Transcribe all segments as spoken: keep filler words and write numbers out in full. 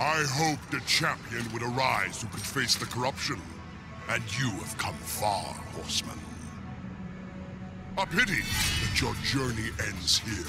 I hoped a champion would arise who could face the corruption. And you have come far, horseman. A pity that your journey ends here.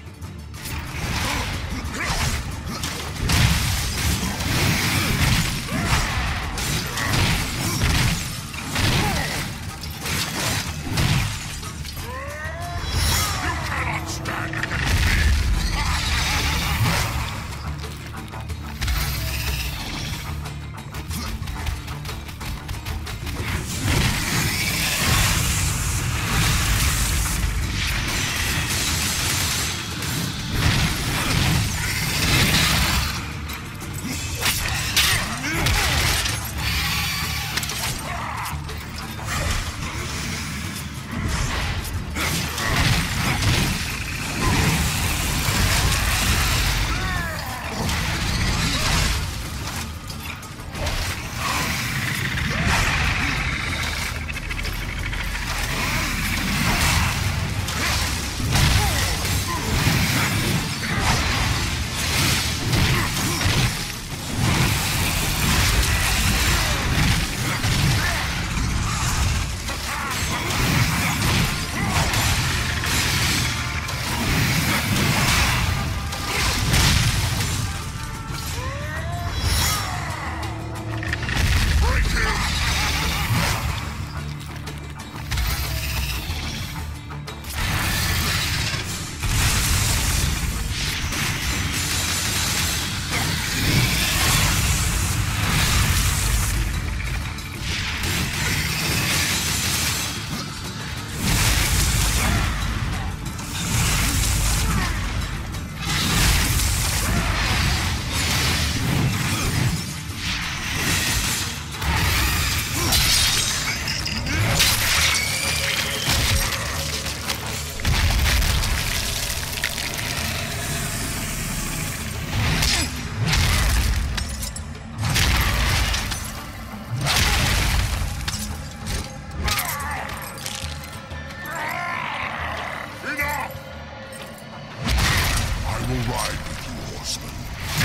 I will ride with you, horseman,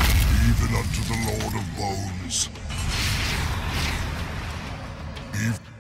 even unto the Lord of Bones. Even